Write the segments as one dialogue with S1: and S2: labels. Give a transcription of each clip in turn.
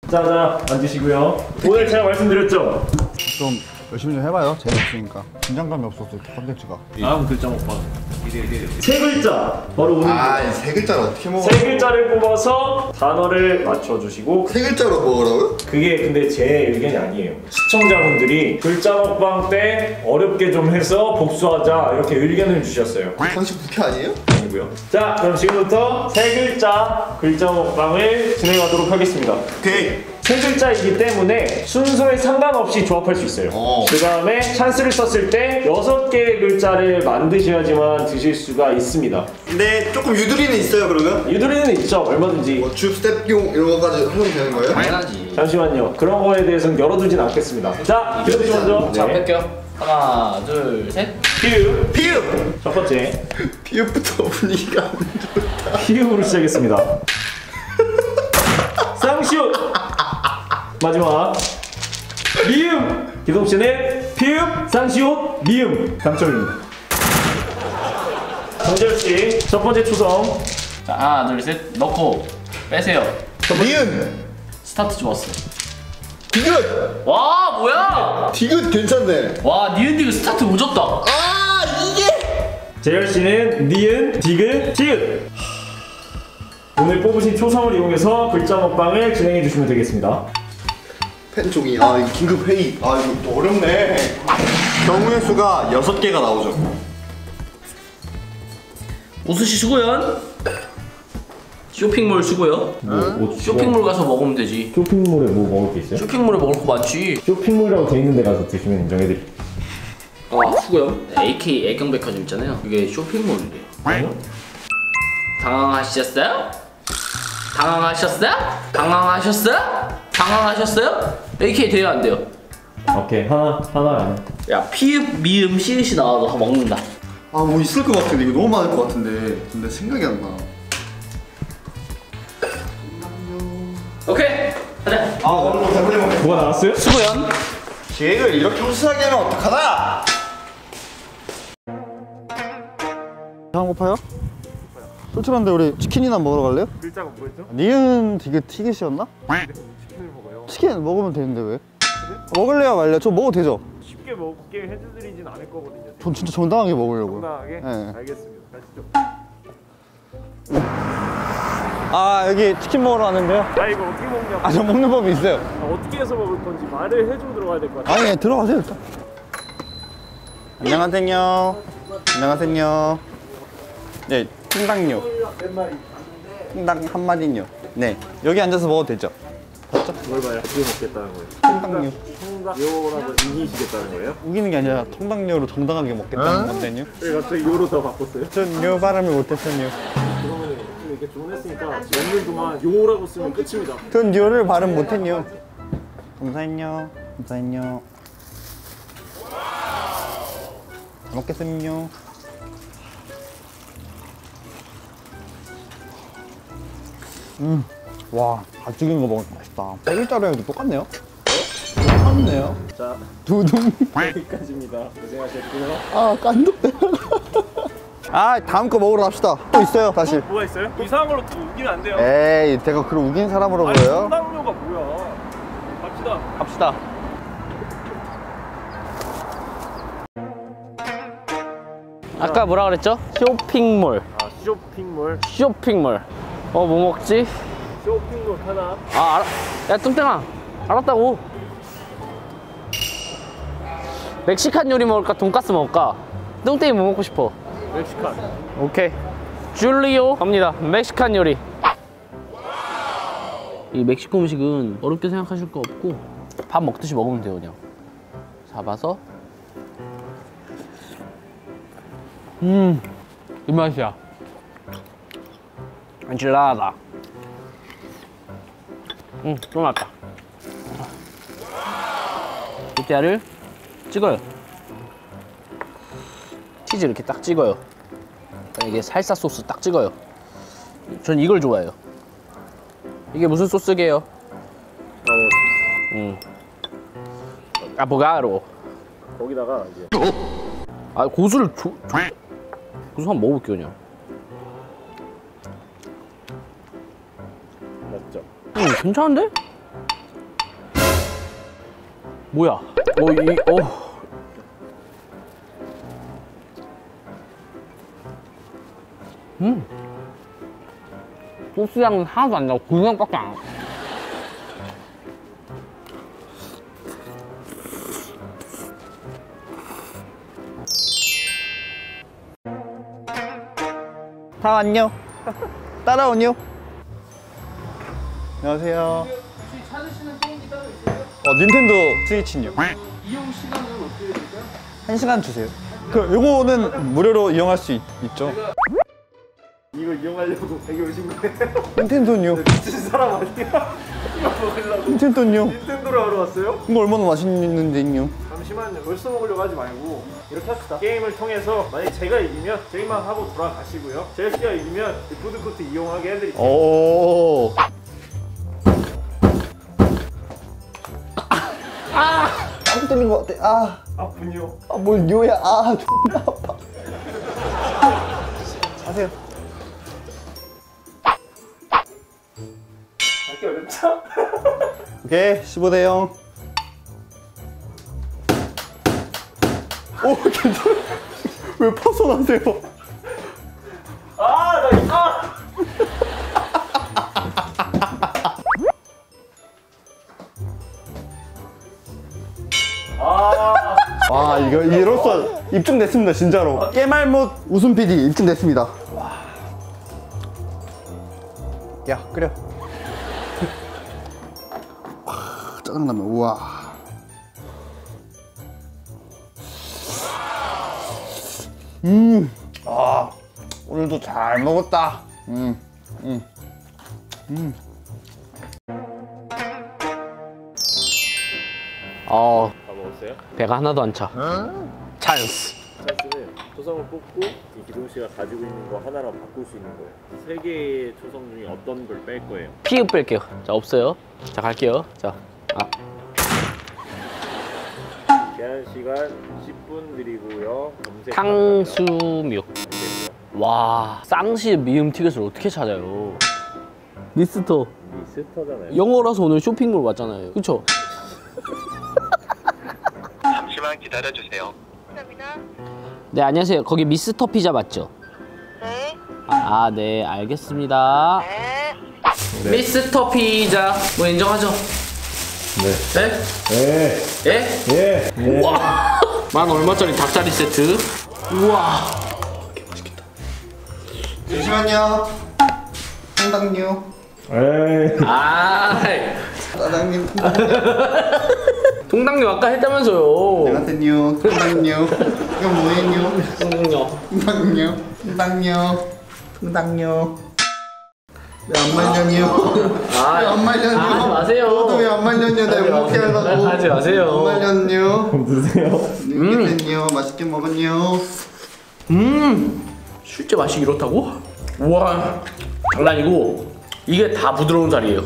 S1: 자, 앉으시고요. 오늘 제가 말씀드렸죠?
S2: 좀 열심히 좀 해봐요. 재미없으니까. 긴장감이 없어서 이렇게 컨텐츠가.
S1: 다음 글자 먹방. 세 글자. 바로 오늘.
S2: 세 글자를 어떻게 먹어?
S1: 세 글자를 뽑아서 단어를 맞춰주시고.
S2: 세 글자로 먹으라고요?
S1: 그게 근데 제 의견이 아니에요. 시청자분들이 글자 먹방 때 어렵게 좀 해서 복수하자 이렇게 의견을 주셨어요.
S2: 당신 국회 아니에요?
S1: 아니고요. 자, 그럼 지금부터 세 글자 먹방을 진행하도록 하겠습니다.
S2: 오케이.
S1: 세 글자이기 때문에 순서에 상관없이 조합할 수 있어요. 그 다음에 찬스를 썼을 때 6개의 글자를 만드셔야지만 드실 수가 있습니다.
S2: 근데 조금 유두리는 있어요, 그러면?
S1: 유두리는 있죠, 얼마든지.
S2: 뭐 줍, 스텝용 이런 거까지 하면 되는 거예요?
S3: 당연하지.
S1: 잠시만요. 그런 거에 대해서는 열어두진 않겠습니다. 자, 기대씨 먼저.
S3: 자, 뺄게요. 하나, 둘, 셋.
S1: 피읍.
S2: 피읍!
S1: 첫 번째.
S2: 피읍부터 분위기가 안 좋다.
S1: 피읍으로 시작했습니다. 쌍시옷. 마지막. 미음. 기동 씨는 피읍, 쌍시옷, 미음. 당첨입니다. 정재열 씨, 첫 번째 초성.
S3: 자, 하나, 둘, 셋. 넣고 빼세요.
S2: 니은!
S3: 스타트 좋았어.
S2: 디귿!
S3: 와, 뭐야?
S2: 디귿 괜찮네.
S3: 와, 니은디그 스타트 오졌다.
S2: 아, 이게!
S1: 재열 씨는 니은, 디귿, 티읕. 오늘 뽑으신 초성을 이용해서 글자 먹방을 진행해 주시면 되겠습니다.
S2: 펜종이, 이거 긴급 회의. 이거 또 어렵네. 경우의 수가 6개가 나오죠.
S3: 우수시 수고연. 쇼핑몰 수고요. 쇼핑몰 가서 먹으면 되지.
S1: 쇼핑몰에 뭐 먹을 게 있어요?
S3: 쇼핑몰에 먹을 거 많지.
S1: 쇼핑몰이라고 돼 있는 데 가서 드시면 인정해드릴게요.
S3: 수고요. AK 애경백화점 있잖아요. 그게 쇼핑몰인데요. 당황하셨어요? 당황하셨어요? 당황하셨어요? 당황하셨어요? AK 돼요, 안 돼요?
S1: 오케이, 하나.
S3: 야, 피읍, 미음, 시읒이 나와도 다 먹는다.
S2: 뭐 있을 것 같은데 이거 너무 많을 것 같은데 근데 생각이 안 나.
S3: 오케이, 가자.
S2: 오늘 배불리 먹겠다.
S1: 뭐가 나왔어요?
S3: 수고연.
S2: 계획을 이렇게 후스하게 하면 어떡하나? 장 고파요? 솔직한데 우리 치킨이나 먹으러 갈래요?
S1: 글자가 뭐였죠?
S2: 니은 디귿 티귿이었나?
S1: 치킨을 먹어요.
S2: 치킨 먹으면 되는데 왜? 먹을래요 말래요? 저 먹어도 되죠?
S1: 쉽게 먹게 해드리진 않을 거거든요.
S2: 전 진짜 정당하게 먹으려고요.
S1: 건강하게?
S2: 네.
S1: 알겠습니다. 가시죠.
S2: 여기 치킨 먹으러 왔는데요.
S1: 이거 어떻게 먹냐고.
S2: 저 먹는 법이 있어요.
S1: 어떻게 해서 먹을 건지 말을 해주고 들어가야 될 것 같아요.
S2: 아니 들어가세요 일단. 안녕하세요. 안녕하세요. 네, 통닭요. 통닭 한 마리요. 네, 여기 앉아서 먹어도 되죠? 맞죠?
S1: 뭘 봐요? 어떻게 먹겠다는 거예요?
S2: 통닭요.
S1: 통닭요라고 이기시겠다는 거예요?
S2: 우기는 게 아니라 통닭요로 정당하게 먹겠다는 건데요.
S1: 왜 갑자기 요로 더 바꿨어요?
S2: 전 요 발음을 못했어요.
S1: 그러면 이렇게 주문했으니까 먹는 동안 요라고 쓰면 끝입니다.
S2: 전 요를 발음 못했요. 감사해요. 감사해요. 잘 먹겠습니다. 와, 다 튀긴 거 먹으니까 맛있다. 세 글자로 해도 똑같네요? 똑같네요.
S1: 자,
S2: 두둥.
S1: 여기까지입니다. 고생하셨고요.
S2: 깐독대. 다음 거 먹으러 갑시다. 또 있어요, 사실.
S1: 뭐가 있어요? 이상한 걸로 또 우기면 안 돼요.
S2: 에이, 제가 그런 우긴 사람으로 보여요?
S1: 통닭요가 뭐야? 갑시다.
S2: 갑시다.
S3: 아까 뭐라 그랬죠? 쇼핑몰.
S1: 쇼핑몰.
S3: 쇼핑몰. 뭐 먹지?
S1: 쇼핑몰 하나.
S3: 야, 뚱땡아. 알았다고. 멕시칸 요리 먹을까? 돈까스 먹을까? 뚱땡이 뭐 먹고 싶어?
S1: 멕시칸.
S3: 오케이. 줄리오 갑니다. 멕시칸 요리. 이 멕시코 음식은 어렵게 생각하실 거 없고 밥 먹듯이 먹으면 돼요. 그냥 잡아서 이 맛이야. 엔칠라다. 좀 낫다. 또띠아를 찍어요. 치즈 이렇게 딱 찍어요. 이게 살사 소스 딱 찍어요. 전 이걸 좋아해요. 이게 무슨 소스게요? 아보가로.
S1: 거기다가 이제
S3: 고수를 고수 한번 먹어볼게요. 그냥.
S1: 맞죠?
S3: 괜찮은데? 뭐야? 소스 향은 하나도 안 나고 고소향밖에 안 나.
S2: 다 왔뇨? 따라오뇨? 안녕하세요.
S3: 혹시 찾으시는 게임이 따로 있어요?
S2: 닌텐도 스위치요.
S3: 이용 시간은 어떻게 될까요?
S2: 1시간 주세요. 요거는 무료로 이용할 수 있죠.
S1: 이거 이용하려고 여기 오신 거예요?
S2: 닌텐도요.
S1: 미친 사람 아니야? 이거 먹으려고
S2: 닌텐도요.
S1: 닌텐도로 하러 왔어요?
S2: 이거 얼마나 맛있는데요.
S1: 잠시만요. 벌써 먹으려고 하지 말고 이렇게 합시다. 게임을 통해서 만약에 제가 이기면 게임만 하고 돌아가시고요. 젤시가 이기면 이 푸드코트 이용하게 해드릴게요.
S2: 오. 땀 뜨는 것 같아.
S1: 아군요.
S2: 뭘 요야. 존나 아파. 하세요.
S1: 받기 어렵죠?
S2: 오케이, 15대 0. 오, 괜찮아. 왜 벗어나세요? 와, 이로써 입증됐습니다, 진짜로. 깨말못 웃음 PD 입증됐습니다. 야, 끓여. 짜장라면, 우와. 오늘도 잘 먹었다.
S1: 다 먹었어요?
S3: 배가 하나도 안 차. 찬스.
S1: 찬스는 초성을 뽑고 이 기동 씨가 가지고 있는 거 하나랑 바꿀 수 있는 거예요. 세 개의 초성 중에 어떤 걸 뺄 거예요?
S3: 피읍 뺄게요. 자, 없어요. 자, 갈게요. 자,
S1: 제한 시간 10분 드리고요. 검색
S3: 탕수육. 와, 쌍시 미음 티켓을 어떻게 찾아요? 미스터.
S1: 미스터잖아요.
S3: 영어라서 오늘 쇼핑몰 왔잖아요. 그쵸?
S4: 잠시만 기다려주세요.
S5: 감사합니다.
S3: 네, 안녕하세요. 거기 미스터 피자 맞죠?
S5: 네.
S3: 네, 알겠습니다.
S5: 네.
S3: 미스터 피자. 뭐 인정하죠? 네. 네? 예? 예? 우와! 만 얼마짜리 닭다리 세트? 우와!
S2: 잠시만요. 상당요. 사장님.
S3: 통당뇨 아까 했다면서요.
S2: 안녕하세요. 상당요. 이거 뭐예요?
S3: 통당뇨.
S2: 상당요. 상당요. 상당요. 왜안 말렸냐? 왜안 말렸냐?
S3: 하지 마세요.
S2: 너도 왜 안 말렸냐? 내가 먹게 하려고.
S3: 하지 마세요.
S2: 안 말렸냐?
S1: 드세요.
S2: 됐냐? 맛있게 먹었냐?
S3: 실제 맛이 이렇다고? 우와, 장난이고 이게 다 부드러운 살이에요.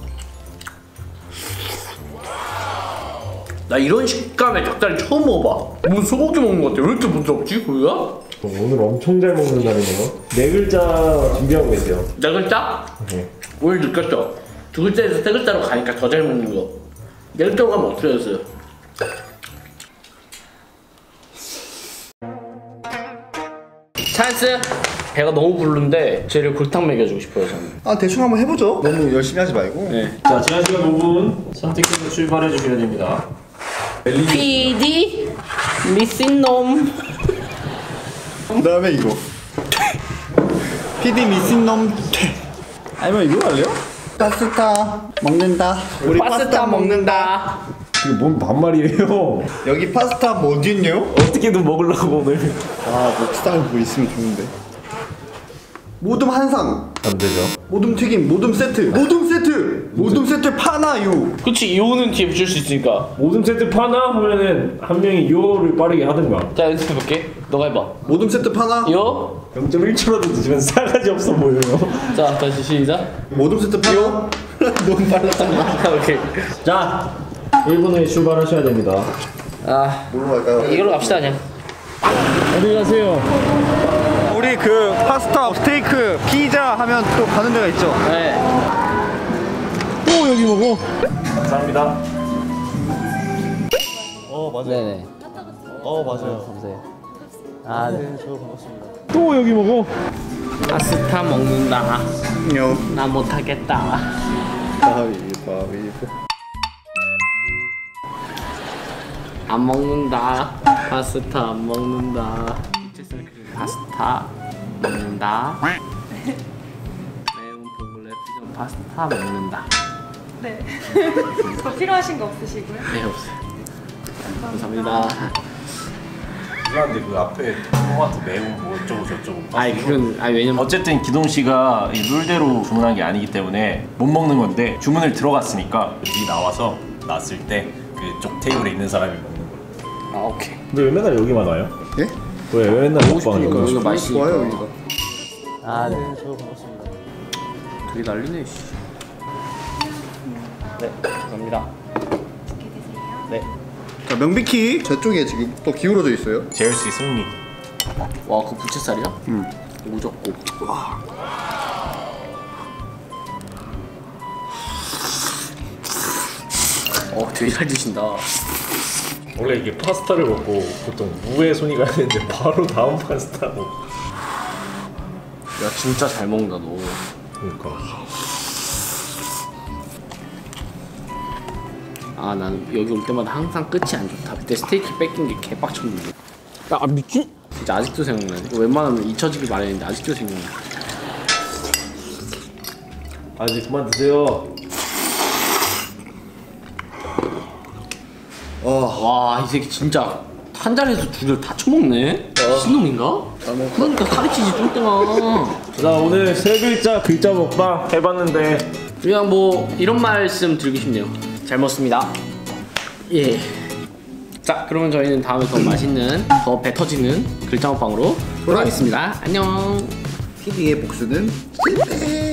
S3: 나 이런 식감의 닭다리 처음 먹어봐. 무슨 소고기 먹는 것 같아. 왜 이렇게 부드럽지, 고기가?
S1: 오늘 엄청 잘 먹는다네요. 네 글자 준비하고 계세요.
S3: 네 글자?
S1: 네.
S3: 오늘 느꼈죠? 두 글자에서 세 글자로 가니까 더 잘 먹는 거. 네 글자로 가면 어떻게 됐어요? 찬스! 배가 너무 부르는데 쟤를 골탕 먹여주고 싶어요, 저는.
S2: 대충 한번 해보죠. 너무 열심히 하지 말고.
S3: 네.
S1: 자, 제한 시간 5분 선택해서 출발해 주시면 됩니다.
S3: PD 미친놈.
S2: 그다음에 이거. PD 미친놈. 아니면 이거 할래요? 파스타 먹는다. 우리
S3: 파스타 먹는다.
S1: 이게 뭔 반말이에요?
S2: 여기 파스타 뭐 어딨냐?
S1: 어떻게든 먹으려고 오늘.
S2: 목살 뭐 있으면 좋은데. 모둠 한상.
S1: 안 되죠.
S2: 모둠 튀김, 모둠 세트. 모둠 세트. 모둠 세트 파나요.
S3: 그치, 요는 뒤에 붙일 수 있으니까.
S1: 모든 세트 파나 하면은 한 명이 요를 빠르게 하든가.
S3: 자, 연습해볼게. 너가 해봐.
S2: 모둠 세트 파나.
S3: 요.
S1: 0.1초라도 늦으면 싸가지 없어 보여요.
S3: 자, 다시 시작.
S2: 모둠 세트 파나. 너무 빨랐다.
S3: 오케이.
S1: 자, 1분 후에 출발하셔야 됩니다.
S2: 뭘로 갈까요?
S3: 이걸로 갑시다, 그냥.
S1: 어디 가세요?
S2: 우리 그 파스타, 스테이크, 피자 하면 또 가는 데가 있죠.
S3: 네.
S2: 또 여기 먹어.
S1: 감사합니다.
S2: 맞아요.
S5: 네네.
S2: 맞아요.
S5: 감사해요. 아, 네.
S2: 저 반갑습니다.
S1: 또 여기 먹어.
S3: 파스타 먹는다.
S2: 안녕.
S3: 나 못하겠다.
S2: 가위바위보.
S3: 안 먹는다. 파스타 안 먹는다. 파스타 먹는다. 매운 봉골레 피자 파스타 먹는다.
S6: 네. 더 필요하신 거 없으시고요?
S3: 네, 없어요. 감사합니다.
S1: 그런데 그 앞에 토마토 매운 뭐 어쩌고 저쩌고.
S3: 왜냐면
S1: 어쨌든 기동 씨가 이 룰대로 주문한 게 아니기 때문에 못 먹는 건데 주문을 들어갔으니까 여기 나와서 놨을 때 그쪽 테이블에 있는 사람이 먹는 거.
S3: 오케이.
S1: 근데 왜 맨날 여기만 와요?
S2: 예?
S1: 왜 맨날
S3: 먹고 싶으니까 여기가 맛있으니까.
S2: 좋아요 여기가.
S5: 아, 네.
S2: 저 반갑습니다.
S3: 되게 난리네. 씨. 네, 감사합니다. 네.
S2: 자 명비키 저쪽에 지금 또 기울어져 있어요.
S1: 제일씨 승리.
S3: 와, 그거 부채살이야? 응. 오졌고. 되게 잘 드신다.
S1: 원래 이게 파스타를 먹고 보통 무에 손이 가야 되는데 바로 다음 파스타 먹고.
S3: 야, 진짜 잘 먹는다 너.
S1: 그러니까.
S3: 아, 난 여기 올 때마다 항상 끝이 안 좋다. 그때 스테이크 뺏긴 게 개빡쳤는데. 야, 미친? 진짜 아직도 생각나네. 웬만하면 잊혀지길 바랬는데 아직도 생각나.
S1: 이제 그만 드세요.
S3: 와, 이 새끼 진짜 한 자리에서 두 개를 다 처먹네? 미친놈인가? 그러니까 가르치지 뚱땡아.
S1: 자, 오늘 세 글자 먹방 해봤는데
S3: 그냥 뭐 이런 말씀 드리고 싶네요. 잘 먹었습니다. 예. 자, 그러면 저희는 다음에 더 맛있는, 더 배 터지는 글자 먹방으로 돌아오겠습니다. 안녕.
S2: PD의 복수는 실패.